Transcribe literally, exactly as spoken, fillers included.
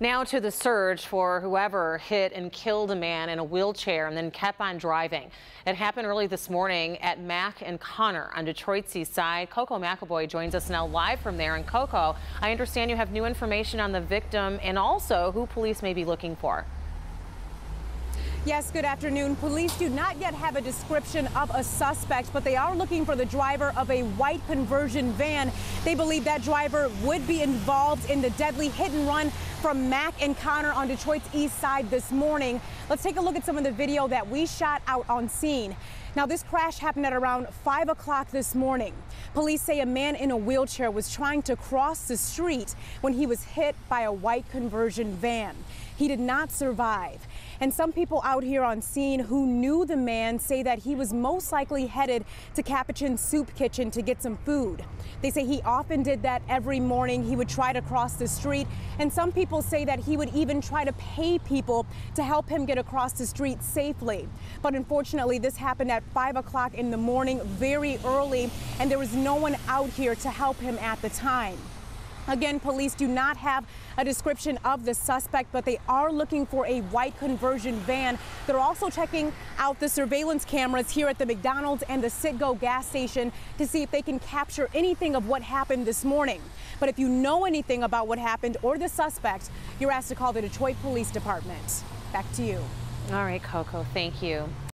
Now to the search for whoever hit and killed a man in a wheelchair and then kept on driving. It happened early this morning at Mack and Connor on Detroit's east side. Coco McAvoy joins us now live from there. And Coco, I understand you have new information on the victim and also who police may be looking for. Yes, good afternoon. Police do not yet have a description of a suspect, but they are looking for the driver of a white conversion van. They believe that driver would be involved in the deadly hit and run from Mack and Connor on Detroit's east side this morning. Let's take a look at some of the video that we shot out on scene. Now, this crash happened at around five o'clock this morning. Police say a man in a wheelchair was trying to cross the street when he was hit by a white conversion van. He did not survive. And some people out here on scene who knew the man say that he was most likely headed to Capuchin's Soup Kitchen to get some food. They say he often did that every morning. He would try to cross the street, and some people say that he would even try to pay people to help him get across the street safely. But unfortunately, this happened at five o'clock in the morning, very early, and there was no one out here to help him at the time. Again, police do not have a description of the suspect, but they are looking for a white conversion van. They're also checking out the surveillance cameras here at the McDonald's and the Citgo gas station to see if they can capture anything of what happened this morning. But if you know anything about what happened or the suspect, you're asked to call the Detroit Police Department. Back to you. All right, Coco, thank you.